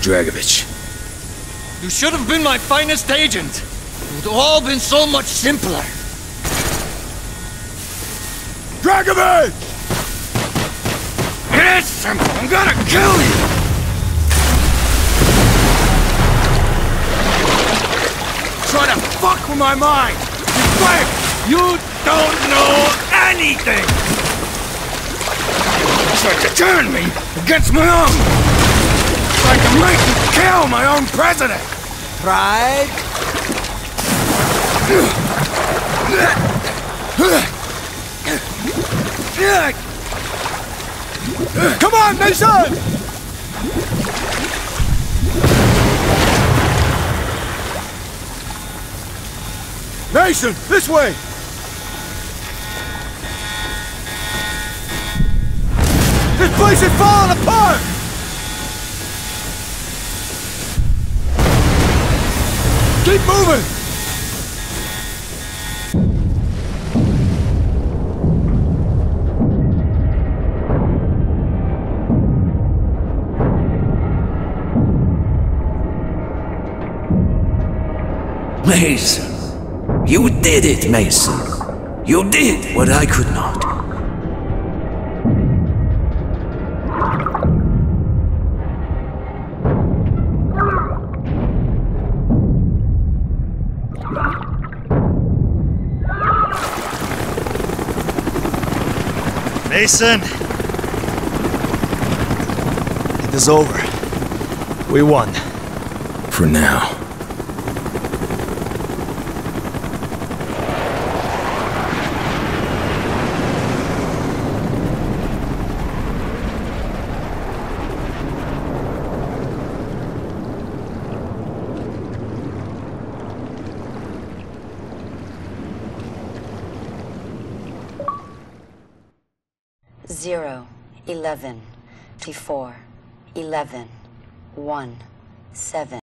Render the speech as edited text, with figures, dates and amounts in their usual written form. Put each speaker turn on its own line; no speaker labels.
Dragovich.
You should have been my finest agent. It would have all been so much simpler.
Dragovich!
It is simple. I'm gonna kill you! Try to fuck with my mind! You think you don't know anything! Try to turn me against my own! Try to make me kill my own president!
Right?
Come on, Mason! Mason, this way! This place is falling apart! Keep moving!
Mason. You did it, Mason. You did what I could not.
Mason! It is over. We won.
For now.
Zero, 11, 24, 11, 1, 7.